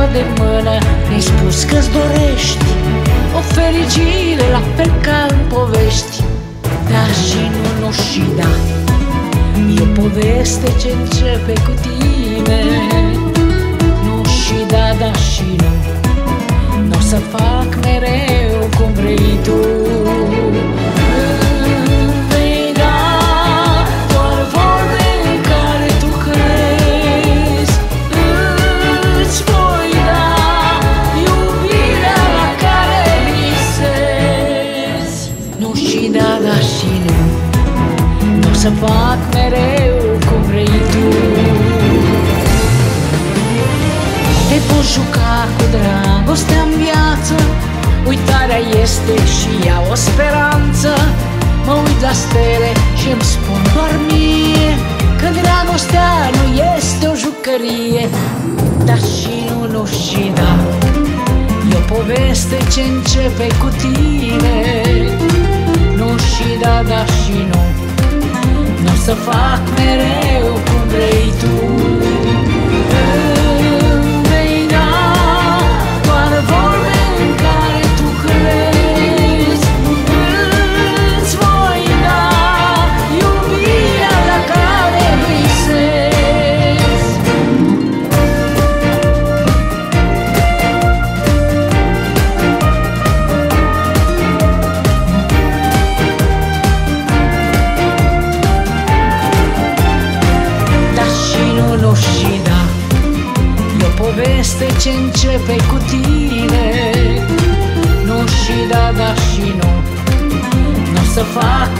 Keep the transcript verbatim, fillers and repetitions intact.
de mână, mi-ai spus că-ți dorești o fericire la fel ca în povești. Da și nu, nu și da, e o poveste ce începe cu tine. Nu și da, da și nu, n-o să fac mereu cum vrei tu. Să fac mereu cum vrei tu. Te poți juca cu dragostea în viață, uitarea este și ea o speranță. Mă uit la stele și îmi spun doar mie că dragostea nu este o jucărie. Da și nu, nu și da, e o poveste ce începe cu tine. Nu și da, da și nu, n-o să fac mereu cum vrei tu. Vei da doar vorbe în care tu crezi, îți voi da iubirea la care visezi. Nu și da, e o poveste ce începe cu tine. Nu și da, da și nu, n-o să fac